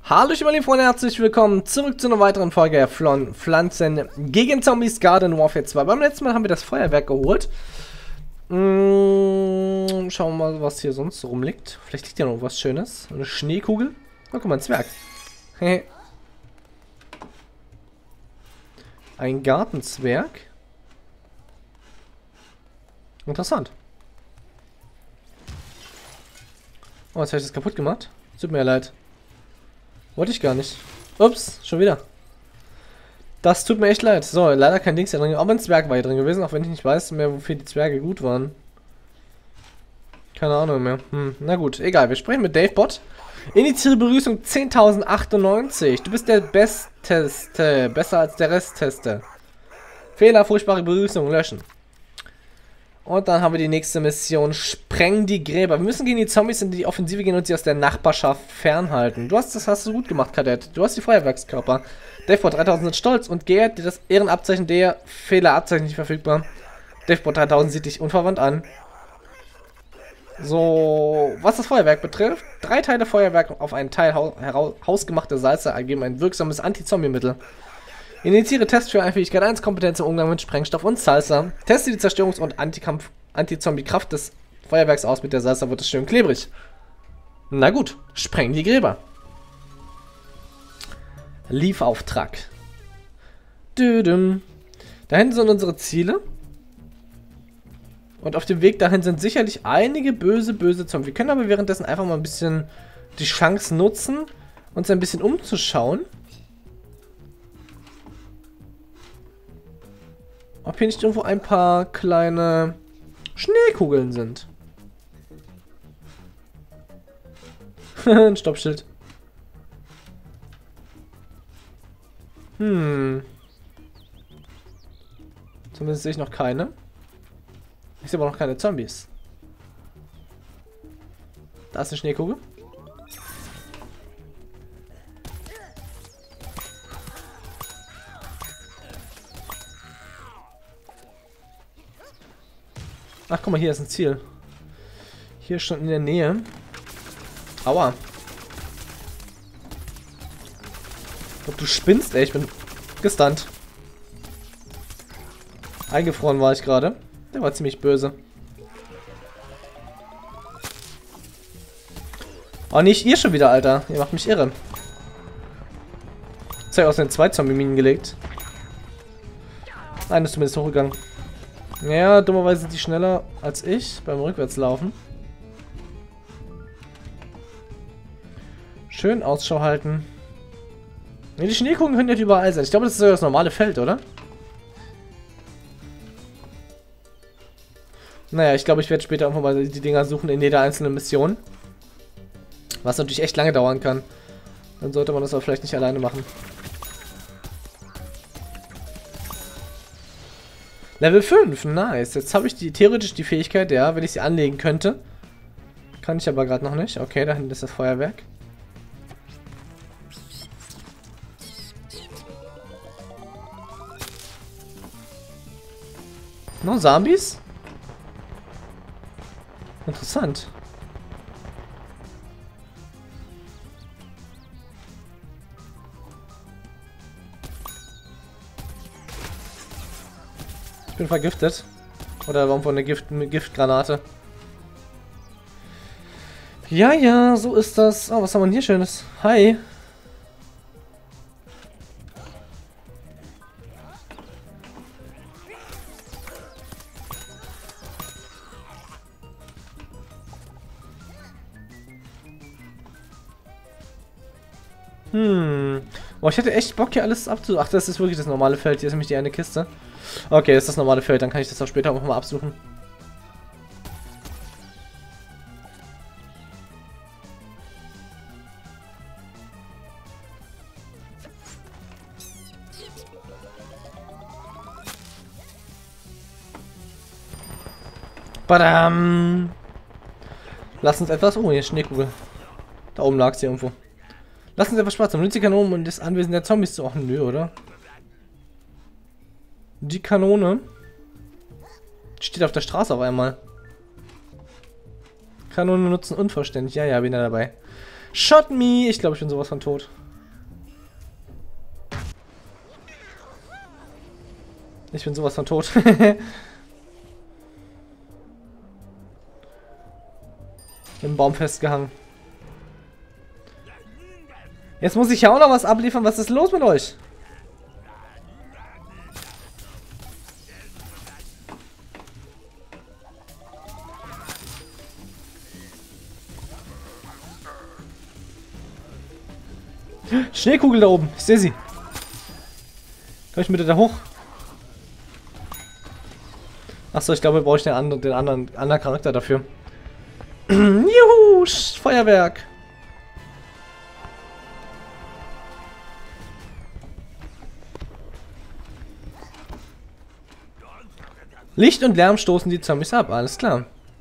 Hallo, ich bin liebe Freunde, herzlich willkommen zurück zu einer weiteren Folge von Pflanzen gegen Zombies Garden Warfare 2. Beim letzten Mal haben wir das Feuerwerk geholt. Schauen wir mal, was hier sonst so rumliegt. Vielleicht liegt ja noch was Schönes. Eine Schneekugel. Oh, guck mal, ein Zwerg. Ein Gartenzwerg. Interessant. Oh, jetzt habe ich das kaputt gemacht. Tut mir leid. Wollte ich gar nicht. Ups, schon wieder. Das tut mir echt leid. So, leider kein Dings hier drin. Aber ein Zwerg war hier drin gewesen, auch wenn ich nicht weiß mehr, wofür die Zwerge gut waren. Keine Ahnung mehr. Na gut, egal. Wir sprechen mit DaveBot. Initiiere Begrüßung 10.098. Du bist der Besteste. Besser als der Restteste. Fehler, furchtbare Begrüßung löschen. Und dann haben wir die nächste Mission. Spreng die Gräber. Wir müssen gegen die Zombies in die Offensive gehen und sie aus der Nachbarschaft fernhalten. Das hast du gut gemacht, Kadett. Du hast die Feuerwerkskörper. DaveBot 3000 sind stolz und geehrt. Das Ehrenabzeichen der Fehlerabzeichen nicht verfügbar. DaveBot 3000 sieht dich unverwandt an. So, was das Feuerwerk betrifft. 3 Teile Feuerwerk auf einen Teil hausgemachte Salze ergeben ein wirksames Anti-Zombie-Mittel. Initiiere Test für Fähigkeit 1, Kompetenz im Umgang mit Sprengstoff und Salsa. Teste die Zerstörungs- und Anti-Zombie-Kraft des Feuerwerks aus. Mit der Salsa wird es schön klebrig. Na gut, spreng die Gräber. Liefauftrag. Düdüm. Da hinten sind unsere Ziele. Und auf dem Weg dahin sind sicherlich einige böse Zombies. Wir können aber währenddessen einfach mal ein bisschen die Chance nutzen, uns ein bisschen umzuschauen. Ob hier nicht irgendwo ein paar kleine Schneekugeln sind. Ein Stoppschild. Zumindest sehe ich noch keine. Ich sehe aber noch keine Zombies. Da ist eine Schneekugel. Ach, guck mal, hier ist ein Ziel. Hier schon in der Nähe. Aua. Ich glaube, du spinnst, ey. Ich bin gestunt. Eingefroren war ich gerade. Der war ziemlich böse. Oh, nicht ihr schon wieder, Alter. Ihr macht mich irre. Jetzt habe ich aus den 2 Zombie-Minen gelegt. Nein, ist zumindest hochgegangen. Ja, dummerweise sind die schneller als ich beim Rückwärtslaufen. Schön Ausschau halten. Ne, die Schneekugeln können nicht überall sein. Ich glaube, das ist so das normale Feld, oder? Naja, ich glaube, ich werde später einfach mal die Dinger suchen in jeder einzelnen Mission. Was natürlich echt lange dauern kann. Dann sollte man das aber vielleicht nicht alleine machen. Level 5, nice. Jetzt habe ich theoretisch die Fähigkeit, ja, wenn ich sie anlegen könnte. Kann ich aber gerade noch nicht. Okay, da hinten ist das Feuerwerk. Noch Zombies? Interessant. Ich bin vergiftet. Oder warum von der Giftgranate? Ja, so ist das. Oh, was haben wir denn hier Schönes? Hi. Oh, ich hätte echt Bock hier alles abzusuchen. Ach, das ist wirklich das normale Feld. Hier ist nämlich die eine Kiste. Okay, das ist das normale Feld. Dann kann ich das auch später auch mal absuchen. Badam! Lass uns etwas... Oh, hier ist Schneekugel. Da oben lag sie irgendwo. Lass uns etwas Spaß haben. Nutzt die Kanone, um das Anwesen der Zombies zu... Ach, nö, oder? Die Kanone steht auf der Straße auf einmal. Kanone nutzen unvollständig. Ja, bin da dabei. Shot me! Ich glaube, ich bin sowas von tot. Ich bin sowas von tot. Im Baum festgehangen. Jetzt muss ich ja auch noch was abliefern. Was ist los mit euch? Schneekugel da oben. Ich sehe sie. Kann ich bitte da hoch? Achso, ich glaube, brauche ich den anderen Charakter dafür. Juhu! Feuerwerk! Licht und Lärm stoßen die Zombies ab, alles klar.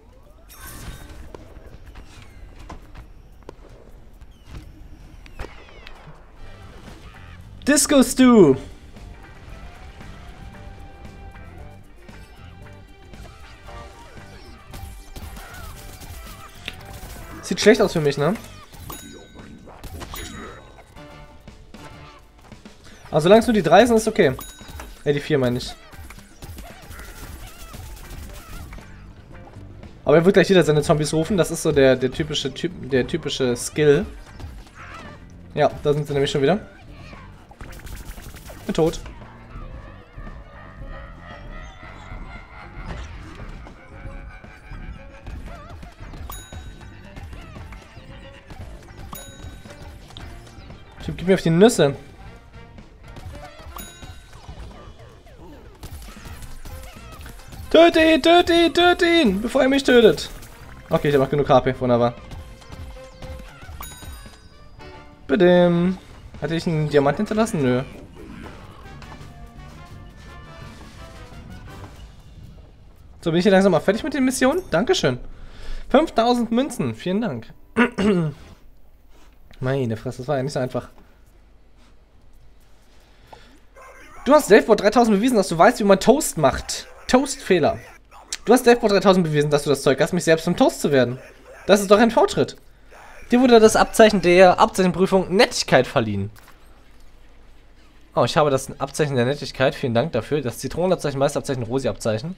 Disco Stew! Sieht schlecht aus für mich, ne? Aber solange es nur die 3 sind, ist okay. Die 4 meine ich. Aber er wird gleich wieder seine Zombies rufen. Das ist so der typische Skill. Ja, da sind sie nämlich schon wieder. Bin tot. Typ, gib mir auf die Nüsse. Töte ihn, töte ihn, töte ihn, bevor er mich tötet. Okay, ich habe noch genug HP, wunderbar. Bitte. Hatte ich einen Diamant hinterlassen? Nö. So, bin ich hier langsam mal fertig mit den Missionen? Dankeschön. 5000 Münzen, vielen Dank. Meine Fresse, das war ja nicht so einfach. Du hast Davebot 3000 bewiesen, dass du weißt, wie man Toast macht. Toastfehler. Du hast Davebot 3000 bewiesen, dass du das Zeug hast, mich selbst zum Toast zu werden. Das ist doch ein Fortschritt. Dir wurde das Abzeichen der Abzeichenprüfung Nettigkeit verliehen. Oh, ich habe das Abzeichen der Nettigkeit. Vielen Dank dafür. Das Zitronenabzeichen, Meisterabzeichen, Rosi-Abzeichen.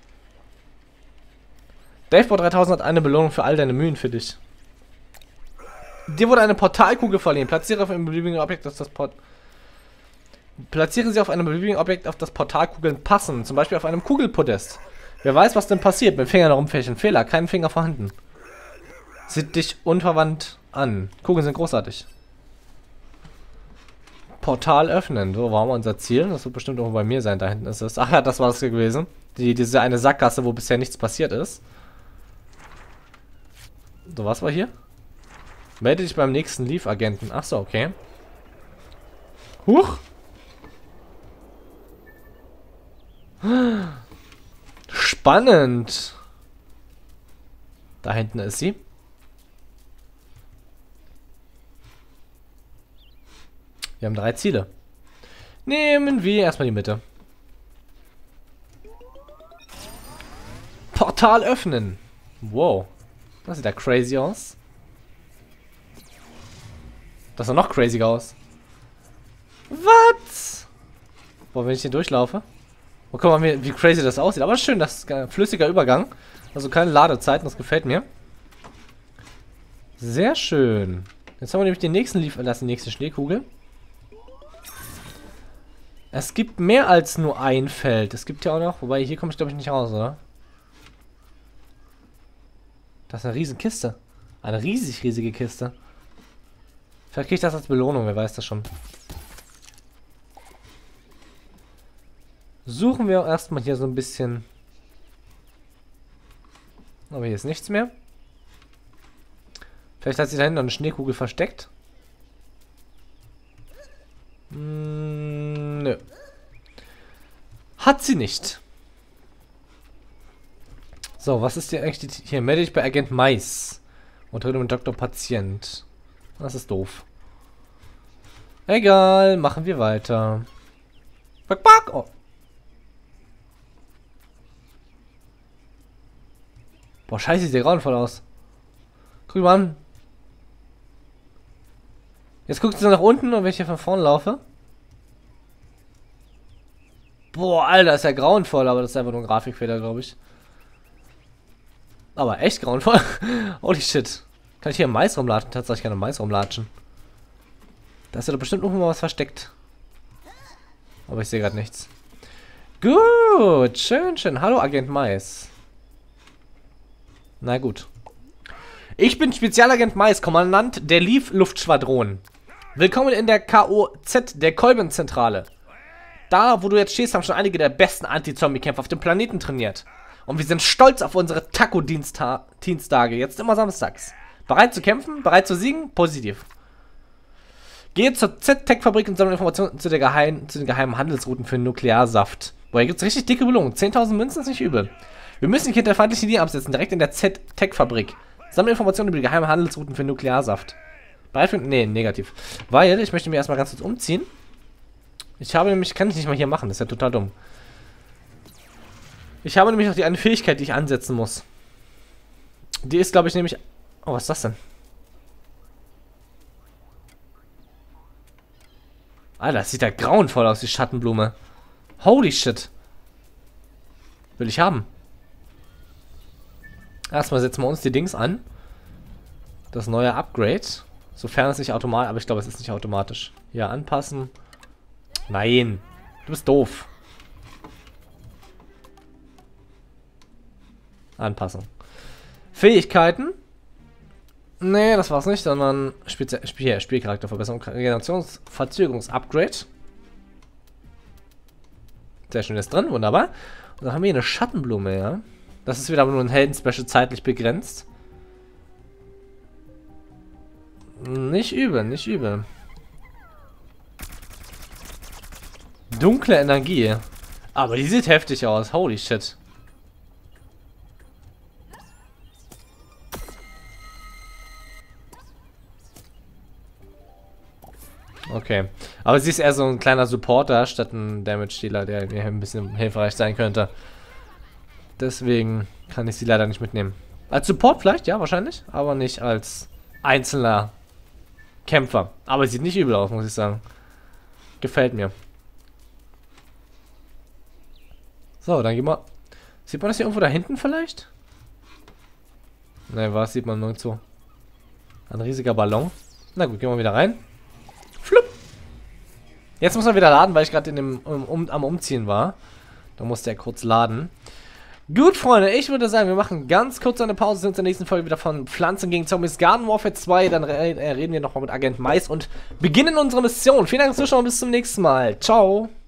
Davebot 3000 hat eine Belohnung für all deine Mühen für dich. Dir wurde eine Portalkugel verliehen. Platziere sie auf einem beliebigen Objekt, auf das Portalkugeln passen. Zum Beispiel auf einem Kugelpodest. Wer weiß, was denn passiert. Mit Fingern herumfächen. Fehler. Kein Finger vorhanden. Sieht dich unverwandt an. Kugeln sind großartig. Portal öffnen. So, wo haben wir unser Ziel? Das wird bestimmt irgendwo bei mir sein. Da hinten ist es. Ach ja, das war es gewesen. Diese eine Sackgasse, wo bisher nichts passiert ist. So, was war hier? Melde dich beim nächsten Leaf-Agenten. Ach so, okay. Huch! Spannend! Da hinten ist sie. Wir haben 3 Ziele. Nehmen wir erstmal die Mitte. Portal öffnen. Wow. Das sieht ja crazy aus. Das sah noch crazier aus. Was? Boah, wenn ich hier durchlaufe. Oh, guck mal, wie crazy das aussieht. Aber schön, das ist ein flüssiger Übergang. Also keine Ladezeiten, das gefällt mir. Sehr schön. Jetzt haben wir nämlich den nächsten die nächste Schneekugel. Es gibt mehr als nur ein Feld. Es gibt ja auch noch, wobei hier komme ich glaube ich nicht raus, oder? Das ist eine riesen Kiste. Eine riesige Kiste. Vielleicht kriege ich das als Belohnung, wer weiß das schon. Suchen wir erstmal hier so ein bisschen. Aber hier ist nichts mehr. Vielleicht hat sich da hinten noch eine Schneekugel versteckt. Nö. Hat sie nicht. So, was ist hier eigentlich hier? Melde dich bei Agent Mais. Und rede mit Dr. Patient. Das ist doof. Egal, machen wir weiter. Back, back. Oh. Boah, scheiße, sieht der grauenvoll aus. Guck mal an. Jetzt guckst du nach unten und wenn ich hier von vorne laufe. Boah, Alter, ist ja grauenvoll, aber das ist einfach nur ein Grafikfehler, glaube ich. Aber echt grauenvoll. Holy shit. Kann ich hier Mais rumlatschen? Tatsächlich kann ich Mais rumlatschen. Da ist ja doch bestimmt irgendwo mal was versteckt. Aber ich sehe gerade nichts. Gut, schön, schön. Hallo, Agent Mais. Na gut. Ich bin Spezialagent Mais, Kommandant der Leaf-Luftschwadron. Willkommen in der KOZ der Kolbenzentrale. Da, wo du jetzt stehst, haben schon einige der besten Anti-Zombie-Kämpfer auf dem Planeten trainiert. Und wir sind stolz auf unsere Taco-Dienstage, jetzt immer samstags. Bereit zu kämpfen? Bereit zu siegen? Positiv. Gehe zur Z-Tech-Fabrik und sammle Informationen zu den geheimen Handelsrouten für Nuklearsaft. Boah, hier gibt es richtig dicke Belohnung. 10.000 Münzen ist nicht übel. Wir müssen dich hinter feindlichen Linien absetzen, direkt in der Z-Tech-Fabrik. Sammle Informationen über die geheimen Handelsrouten für Nuklearsaft. Bereit für... Nee, negativ. Weil, ich möchte mich erstmal ganz kurz umziehen. Ich habe nämlich... Kann ich nicht mal hier machen, das ist ja total dumm. Ich habe nämlich noch die eine Fähigkeit, die ich ansetzen muss. Die ist, glaube ich, nämlich... Oh, was ist das denn? Alter, das sieht ja grauenvoll aus, die Schattenblume. Holy shit. Will ich haben. Erstmal setzen wir uns die Dings an. Das neue Upgrade. Sofern es nicht automatisch... Aber ich glaube, es ist nicht automatisch. Ja, anpassen. Nein. Du bist doof. Anpassen. Fähigkeiten. Nee, das war's nicht, sondern Spielcharakterverbesserung, Generationsverzögerungs-Upgrade. Sehr schön, ist drin, wunderbar. Und dann haben wir hier eine Schattenblume, ja. Das ist wieder aber nur ein Helden-Special zeitlich begrenzt. Nicht übel, nicht übel. Dunkle Energie. Aber die sieht heftig aus, holy shit. Okay. Aber sie ist eher so ein kleiner Supporter statt ein Damage-Dealer, der mir ein bisschen hilfreich sein könnte. Deswegen kann ich sie leider nicht mitnehmen. Als Support vielleicht, ja, wahrscheinlich. Aber nicht als einzelner Kämpfer. Aber sieht nicht übel aus, muss ich sagen. Gefällt mir. So, dann gehen wir... Sieht man das hier irgendwo da hinten vielleicht? Ne, was sieht man nirgendwo. Ein riesiger Ballon. Na gut, gehen wir wieder rein. Flupp. Jetzt muss er wieder laden, weil ich gerade am Umziehen war. Da musste er kurz laden. Gut, Freunde, ich würde sagen, wir machen ganz kurz eine Pause, sind in der nächsten Folge wieder von Pflanzen gegen Zombies Garden Warfare 2. Dann reden wir nochmal mit Agent Mais und beginnen unsere Mission. Vielen Dank fürs Zuschauen, bis zum nächsten Mal. Ciao.